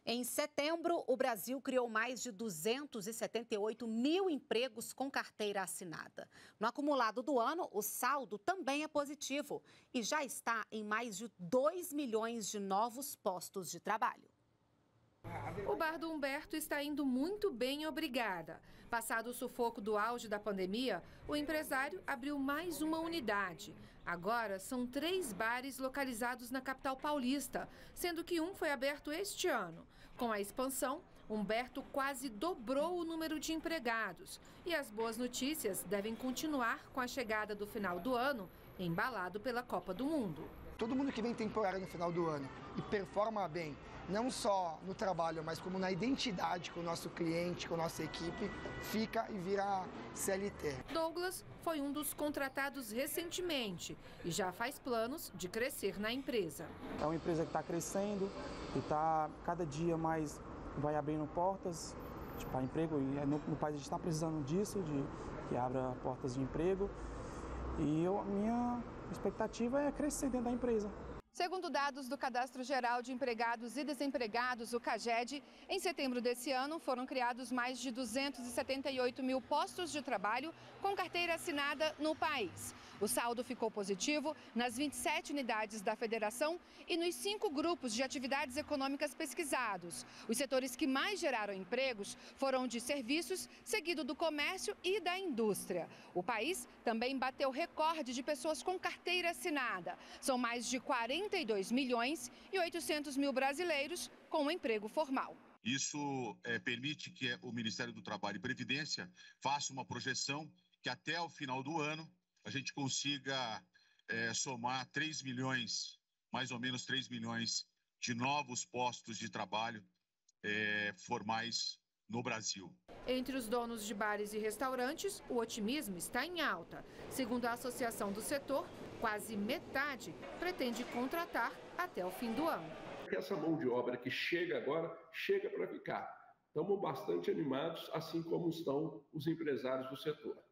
Em setembro, o Brasil criou mais de 278 mil empregos com carteira assinada. No acumulado do ano, o saldo também é positivo e já está em mais de 2 milhões de novos postos de trabalho. O bar do Humberto está indo muito bem, obrigada. Passado o sufoco do auge da pandemia, o empresário abriu mais uma unidade. Agora são 3 bares localizados na capital paulista, sendo que um foi aberto este ano. Com a expansão, Humberto quase dobrou o número de empregados. E as boas notícias devem continuar com a chegada do final do ano, embalado pela Copa do Mundo. Todo mundo que vem temporário no final do ano e performa bem, não só no trabalho, mas como na identidade com o nosso cliente, com a nossa equipe, fica e vira CLT. Douglas foi um dos contratados recentemente e já faz planos de crescer na empresa. É uma empresa que está crescendo e está cada dia mais vai abrindo portas para emprego. E no país a gente está precisando disso, de que abra portas de emprego. E a minha expectativa é crescer dentro da empresa. Segundo dados do Cadastro Geral de Empregados e Desempregados, o CAGED, em setembro desse ano foram criados mais de 278 mil postos de trabalho com carteira assinada no país. O saldo ficou positivo nas 27 unidades da federação e nos 5 grupos de atividades econômicas pesquisados. Os setores que mais geraram empregos foram de serviços, seguido do comércio e da indústria. O país também bateu recorde de pessoas com carteira assinada. São mais de 42 milhões e 800 mil brasileiros com emprego formal. Isso permite que o Ministério do Trabalho e Previdência faça uma projeção que até o final do ano a gente consiga somar 3 milhões, mais ou menos 3 milhões de novos postos de trabalho formais no Brasil. Entre os donos de bares e restaurantes, o otimismo está em alta. Segundo a associação do setor, quase metade pretende contratar até o fim do ano. Essa mão de obra que chega agora, chega para ficar. Estamos bastante animados, assim como estão os empresários do setor.